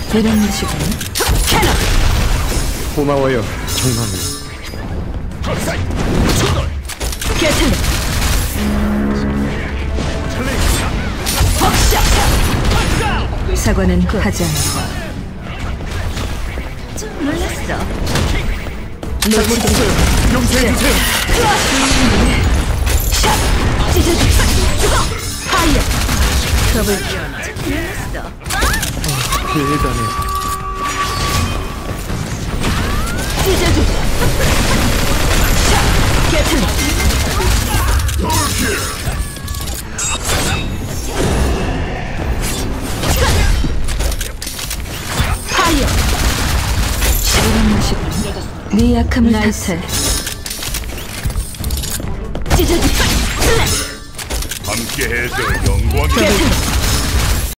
이런 식으로 캐논! 고마워요, 정말. 개틀! 벅샷! 사과는 하지 않아. 좀 놀랐어. 놓치지. 용서해주세요. 샷! 찢어지! 죽어! 파이어! 더블 좀 놀랐어. 대단해. 찢어지! 샷! 개틀! 파이어! 이런 식으로 네 약함을 탓해. 찢어지! 함께해서 영광이다. 개틀!